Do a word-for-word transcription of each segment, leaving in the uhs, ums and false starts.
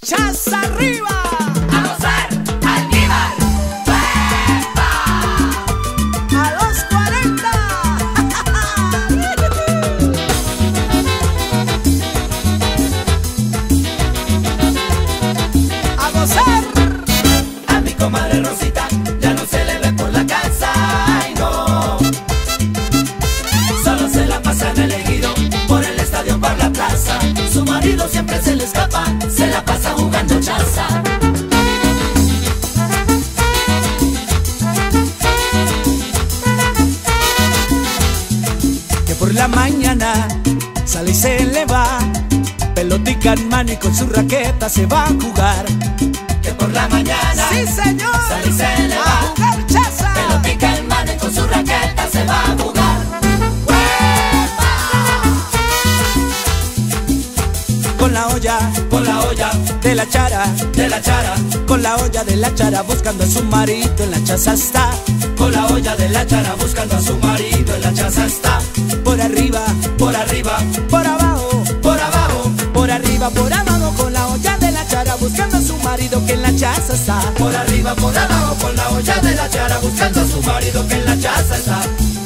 ¡Chaza arriba! ¡A gozar! ¡Almíbar! ¡Pepa! ¡A los cuarenta! ¡A gozar! A mi comadre Rosita ya no se le ve por la casa, ay no. Solo se la pasa en el ejido, por el estadio, por la plaza. Su marido siempre se le escapa, se la pasa jugando chaza. Que por la mañana sale y se le va, pelotica en mano y con su raqueta se va a jugar. Que por la mañana, ¡sí señor! sale y se le va, a jugar chaza. pelotica en mano y con su raqueta se va a jugar. Con la olla, Con la olla de la chara, de la chara, con la olla de la chara buscando a su marido en la chaza está. con la olla de la chara buscando a su marido en la chaza está. Por arriba, Por arriba, por abajo, por abajo, por arriba, por abajo, con la olla de la chara buscando a su marido que en la chaza está. por arriba, por abajo, con la olla de la chara buscando a su marido que en la chaza está.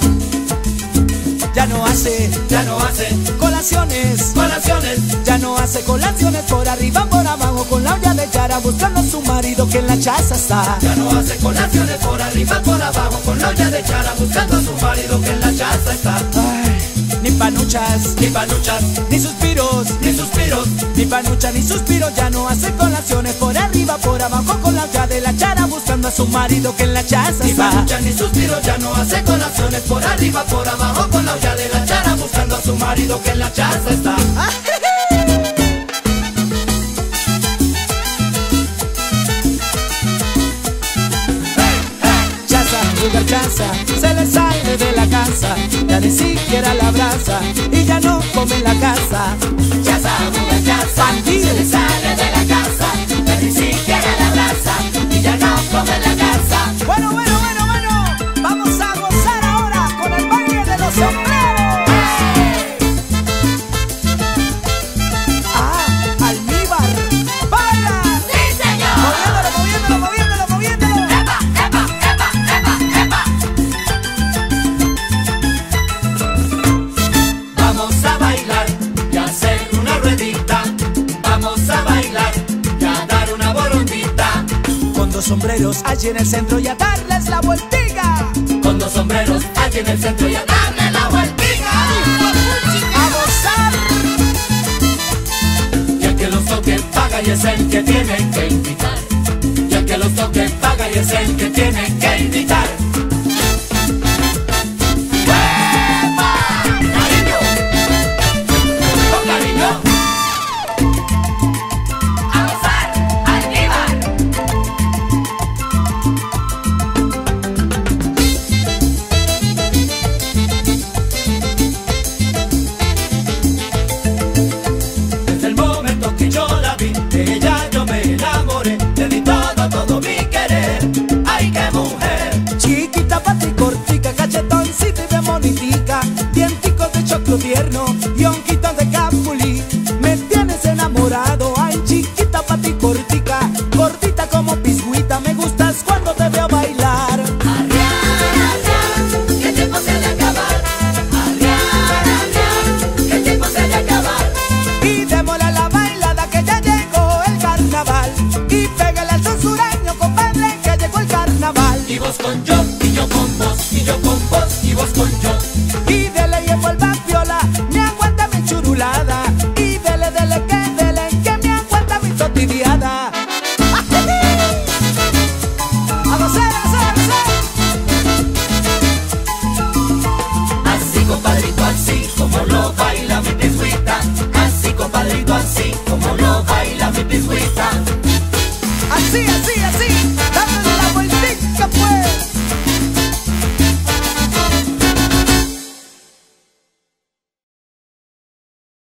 Ya no hace Ya no hace colaciones, colaciones, ya no hace colaciones, por arriba, por abajo, con la olla de chara buscando a su marido que en la chaza está. ya no hace colaciones, por arriba, por abajo, con la olla de chara buscando a su marido que en la chaza está. Ay, ni panuchas, Ni panuchas, ni suspiros, ni suspiros, ni panucha ni suspiros, ya no hace colaciones, por arriba, por abajo, con la olla de la chara buscando a su marido que en la chaza ni está. panuchas, ni suspiros, ya no hace colaciones, por arriba, por abajo, con la olla de la chara buscando a su marido que en la chaza está. Chaza, jugar chaza, se le sale de la casa, ya ni siquiera la abraza y ya no come en la casa. Chaza, juega chaza, se le sale de la casa, ya ni siquiera la abraza y ya no come en la casa. Bueno, bueno, bueno, bueno, vamos a gozar ahora con el baile de los sombreros. Ah, almíbar, baila, ¡Sí, señor! moviéndolo, moviéndolo, moviéndolo, moviéndolo. ¡Epa, epa, epa, epa, epa! Vamos a bailar y a hacer una ruedita. Vamos a bailar y a dar una borondita. Con dos sombreros allí en el centro y a darles la vueltica. Con dos sombreros allí en el centro y a darle la vueltica. A gozar. Y el que los toque paga y es el que tiene que invitar. Y el que los toque paga y es el que tiene que invitar. ¡Epa! ¡Cariño! ¡Con cariño! ¡A gozar! ¡Almíbar! Desde el momento que yo la vi, de ella yo me enamoré. Le di todo, todo mi querer. ¡Ay, qué mujer! Chiquita, pata y cortica, cachetoncita y bien bonitica, dienticos de choclo tierno y honquitos de capulí. Me tienes enamorado, ay chiquita, pata y cortica, gordita como pisguita, me gustas cuando te veo bailar. Arriar, arriar, que el tiempo se ha de acabar. Arriar, arriar, que el tiempo se ha de acabar. Y démosle la bailada que ya llegó el carnaval, y pégale al son sureño, compadre, que llegó el carnaval. Y vos con yo